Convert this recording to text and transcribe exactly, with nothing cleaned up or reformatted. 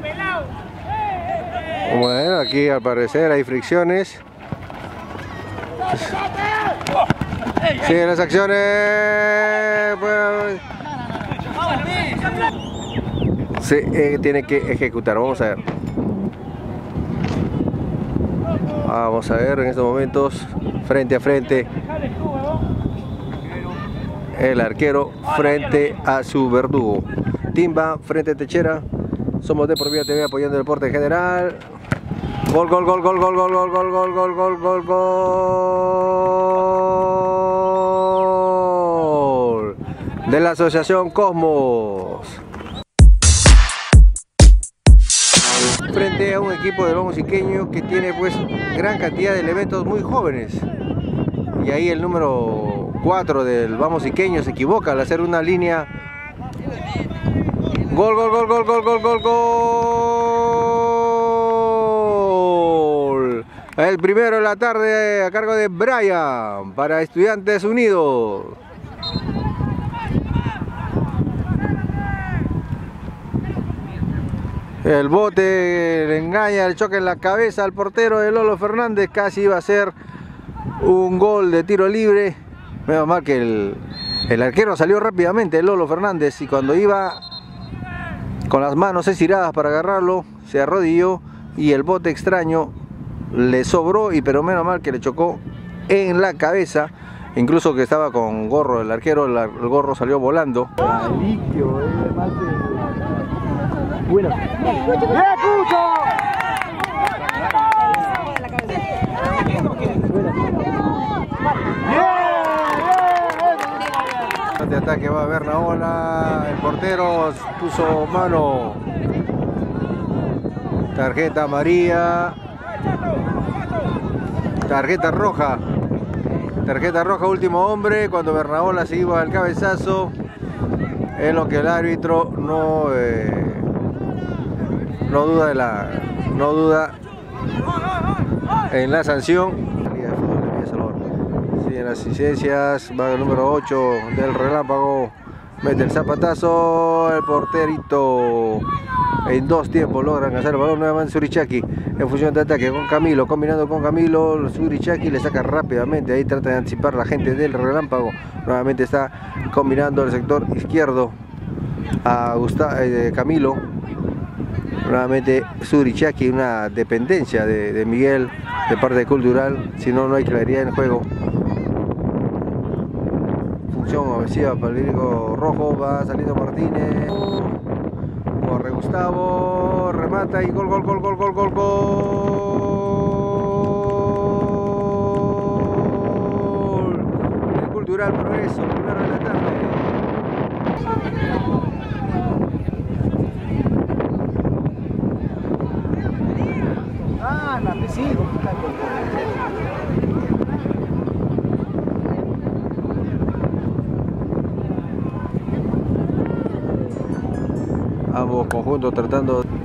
Bueno, aquí al parecer hay fricciones. Siguen las acciones. Bueno, se eh, tiene que ejecutar. Vamos a ver. Vamos a ver en estos momentos. Frente a frente. El arquero frente a su verdugo. Timba frente a Techera. Somos de Por Vida T V apoyando el deporte en general. Gol, gol, gol, gol, gol, gol, gol, gol, gol, gol, gol, gol, gol de la Asociación Cosmos. Frente a un equipo del Vamos Iqueño que tiene pues gran cantidad de elementos muy jóvenes. Y ahí el número cuatro del Vamos Iqueño se equivoca al hacer una línea. Gol, gol, gol, gol, gol, gol, gol, gol. El primero de la tarde a cargo de Brian para Estudiantes Unidos. El bote le engaña, el choque en la cabeza al portero de Lolo Fernández. Casi iba a ser un gol de tiro libre. Menos mal que el, el arquero salió rápidamente, el Lolo Fernández, y cuando iba con las manos estiradas para agarrarlo, se arrodilló y el bote extraño le sobró, y pero menos mal que le chocó en la cabeza. Incluso que estaba con gorro el arquero, el, el gorro salió volando. Bueno. De ataque va a haber la ola, el portero puso mano, tarjeta amarilla, tarjeta roja, tarjeta roja, último hombre, cuando Bernaola se iba al cabezazo, es lo que el árbitro no eh, no duda de la no duda en la sanción. En las asistencias va el número ocho del Relámpago, mete el zapatazo, el porterito en dos tiempos logra alcanzar el balón nuevamente Surichaki en función de ataque con Camilo, combinando con Camilo, Surichaki le saca rápidamente, ahí trata de anticipar la gente del Relámpago, nuevamente está combinando el sector izquierdo a Gustavo, eh, Camilo, nuevamente Surichaki, una dependencia de, de Miguel de parte de Cultural, si no, no hay claridad en el juego. Ofensiva para el lírico rojo, va saliendo Martínez, corre Gustavo, remata y gol, gol, gol, gol, gol, gol, gol. El Cultural Progreso, primero de la tarde. Ah, la recibo. Ambos conjuntos tratando